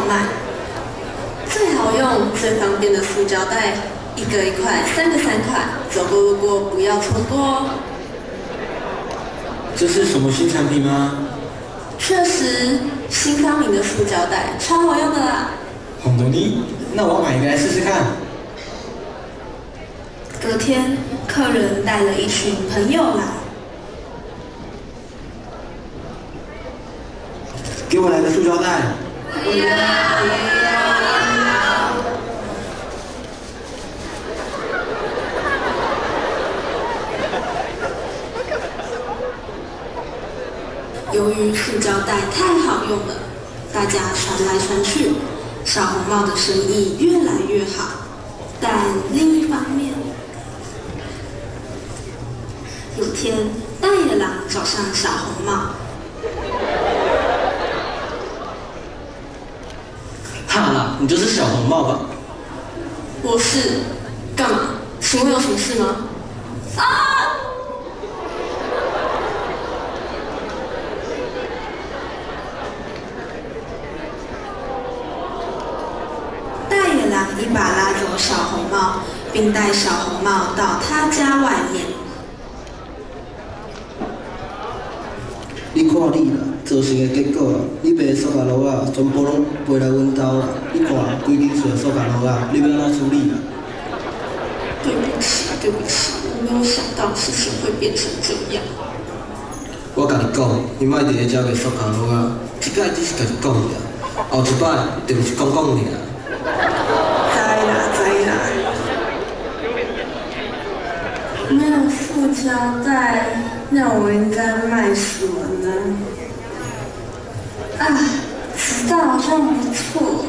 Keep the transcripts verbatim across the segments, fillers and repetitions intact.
卖。最好用、最方便的塑胶袋，一个一块，三个三块，走过路过不要错过哦。 这是什么新产品吗？ 确实，新发明的塑胶袋超好用的啦。 红豆泥，那我要买一个来试试看。 隔天，客人带了一群朋友来。 给我来个塑胶袋。 不要！由于塑胶袋太好用了，大家传来传去，小红帽的生意越来越好。但另一方面，有天大野狼找上小红帽。 哈，你就是小红帽吧？ 我是，干嘛？请问有什么事吗？啊！大野狼一把拉走小红帽，并带小红帽到他家外面。 你看你啦，造成的结果啦，你卖塑胶盒啊，全部拢飞来阮兜啦。你看，规间厝的塑胶盒啊，你要安怎处理啦？ 对不起，对不起，我没有想到事情会变成这样。 我甲你讲，你莫伫咧遮卖塑胶盒啊，即摆只是甲你讲尔，后一摆就是讲讲尔。 知啦，知啦。没有塑胶袋，那我应该卖什么呢？啊，纸袋好像不错。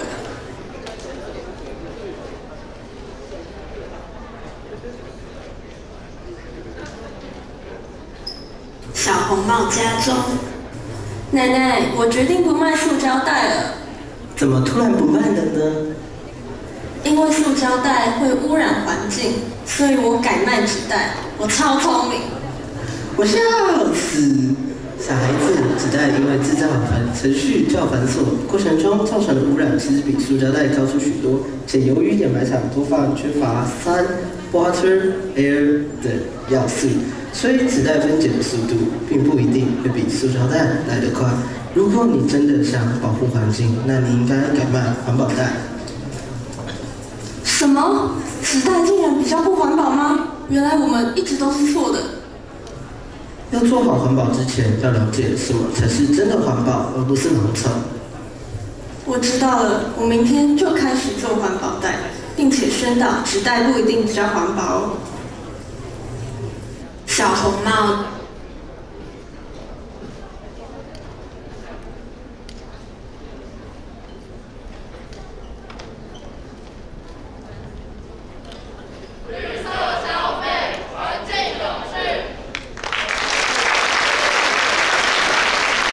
小红帽家中，奶奶，我决定不卖塑胶袋了。 怎么突然不卖了呢？ 因为塑胶袋会污染环境，所以我改卖纸袋。我超聪明。 我笑死！小孩子，纸袋因为制造繁程序较繁琐，过程中造成的污染其实比塑胶袋高出许多，且由于掩埋场多放缺乏三 water air 的要素，所以纸袋分解的速度并不一定会比塑胶袋来得快。如果你真的想保护环境，那你应该改卖环保袋。 什么？纸袋竟然比较不环保吗？原来我们一直都是错的。 要做好环保之前，要了解什么才是真的环保，而不是盲从。 我知道了，我明天就开始做环保袋，并且宣导纸袋不一定比较环保哦。小红帽